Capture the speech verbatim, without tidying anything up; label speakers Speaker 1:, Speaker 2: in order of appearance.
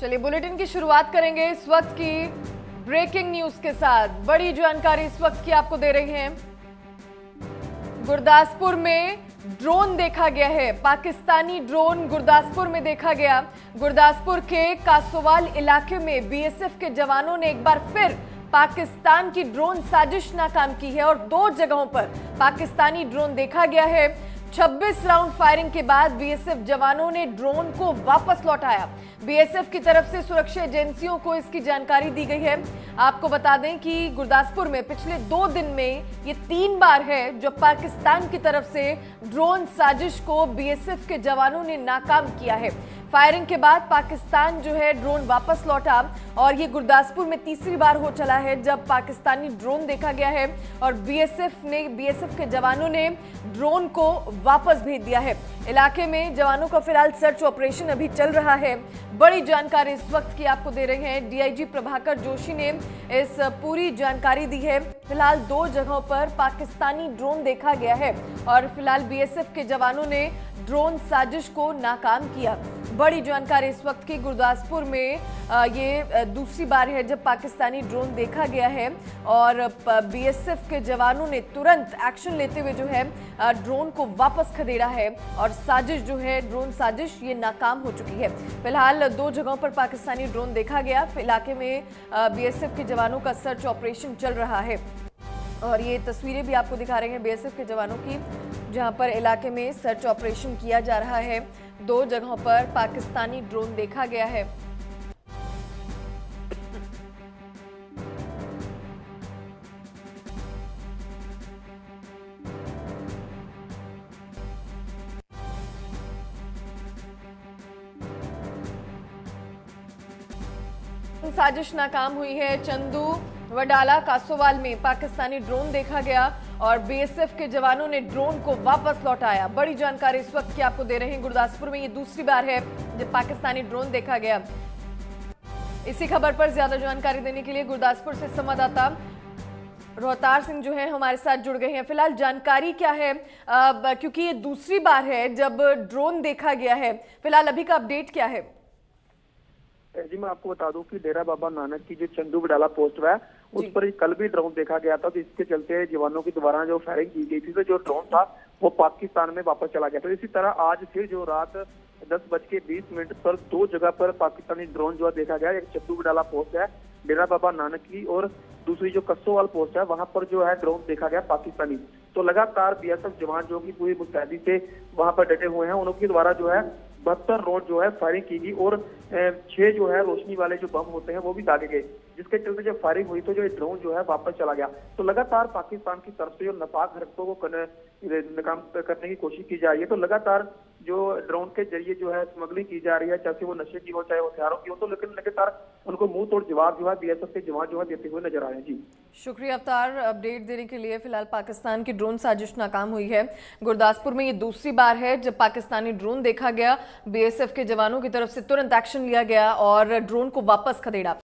Speaker 1: चलिए बुलेटिन की शुरुआत करेंगे इस वक्त की ब्रेकिंग न्यूज के साथ। बड़ी जानकारी इस वक्त की आपको दे रही हैं। गुरदासपुर में ड्रोन देखा गया है। पाकिस्तानी ड्रोन गुरदासपुर में देखा गया। गुरदासपुर के कासोवाल इलाके में बीएसएफ के जवानों ने एक बार फिर पाकिस्तान की ड्रोन साजिश नाकाम की है और दो जगहों पर पाकिस्तानी ड्रोन देखा गया है। छब्बीस राउंड फायरिंग के बाद बीएसएफ जवानों ने ड्रोन को वापस लौटाया। बीएसएफ की तरफ से सुरक्षा एजेंसियों को इसकी जानकारी दी गई है। आपको बता दें कि गुरदासपुर में पिछले दो दिन में ये तीन बार है जब पाकिस्तान की तरफ से ड्रोन साजिश को बीएसएफ के जवानों ने नाकाम किया है। फायरिंग के बाद पाकिस्तान जो है ड्रोन वापस लौटा और ये गुरदासपुर में तीसरी बार हो चला है जब पाकिस्तानी ड्रोन देखा गया है और बीएसएफ ने बीएसएफ के जवानों ने ड्रोन को वापस भेज दिया है। इलाके में जवानों का फिलहाल सर्च ऑपरेशन अभी चल रहा है। बड़ी जानकारी इस वक्त की आपको दे रहे हैं। डीआईजी प्रभाकर जोशी ने इस पूरी जानकारी दी है। फिलहाल दो जगहों पर पाकिस्तानी ड्रोन देखा गया है और फिलहाल बीएसएफ के जवानों ने ड्रोन साजिश को नाकाम किया। बड़ी जानकारी इस वक्त की। गुरदासपुर में ये दूसरी बार है जब पाकिस्तानी ड्रोन देखा गया है और बीएसएफ के जवानों ने तुरंत एक्शन लेते हुए जो है ड्रोन को वापस खदेड़ा है और साजिश जो है ड्रोन साजिश ये नाकाम हो चुकी है। फिलहाल दो जगहों पर पाकिस्तानी ड्रोन देखा गया। इलाके में बीएसएफ के जवानों का सर्च ऑपरेशन चल रहा है और ये तस्वीरें भी आपको दिखा रहे हैं बीएसएफ के जवानों की, जहां पर इलाके में सर्च ऑपरेशन किया जा रहा है। दो जगहों पर पाकिस्तानी ड्रोन देखा गया है। साजिश नाकाम हुई है। चंदू वडाला कासोवाल में पाकिस्तानी ड्रोन देखा गया और बीएसएफ के जवानों ने ड्रोन को वापस लौटाया। बड़ी जानकारी इस वक्त की आपको दे रहे हैं। गुरदासपुर में ये दूसरी बार है जब पाकिस्तानी ड्रोन देखा गया। इसी खबर पर ज्यादा जानकारी देने के लिए गुरदासपुर से संवाददाता रोहतार सिंह जो है हमारे साथ जुड़ गए हैं। फिलहाल जानकारी क्या है, आ, क्योंकि ये दूसरी बार है जब ड्रोन देखा गया है। फिलहाल अभी का अपडेट क्या है?
Speaker 2: जी मैं आपको बता दूं कि डेरा बाबा नानक की जो चंदू बडाला पोस्ट है उस पर कल भी ड्रोन देखा गया था, तो इसके चलते जवानों के द्वारा जो फायरिंग की गई थी तो जो ड्रोन था वो पाकिस्तान में वापस चला गया था। इसी तरह आज फिर जो रात दस बज के बीस मिनट पर दो जगह पर पाकिस्तानी ड्रोन जो देखा गया। एक चंदू बडाला पोस्ट है डेरा बाबा नानक की और दूसरी जो कस्सोवाल पोस्ट है वहां पर जो है ड्रोन देखा गया पाकिस्तानी। तो लगातार बीएसएफ जवान जो की पूरी मुस्तैदी से वहां पर डटे हुए हैं, उनके द्वारा जो है बहत्तर राउंड जो है फायरिंग की गई और छह जो है रोशनी वाले जो बम होते हैं वो भी दागे गए, जिसके चलते जब फायरिंग हुई तो जो ड्रोन जो है वापस चला गया। तो लगातार पाकिस्तान की तरफ से जो नापाक हरकतों को नाकाम करने की कोशिश की जा रही है। तो लगातार जो ड्रोन के जरिए जो है स्मगलिंग की जा रही है, चाहे वो नशे की हो चाहे हथियारों की हो, तो लेकिन लगातार उनको मुंह तोड़ जवाब जो है बीएसएफ के जवान जो है देते हुए नजर आ रहे हैं। जी
Speaker 1: शुक्रिया अवतार अपडेट देने के लिए। फिलहाल पाकिस्तान की ड्रोन साजिश नाकाम हुई है। गुरदासपुर में ये दूसरी बार है जब पाकिस्तानी ड्रोन देखा गया। बीएसएफ के जवानों की तरफ से तुरंत एक्शन लिया गया और ड्रोन को वापस खदेड़ा।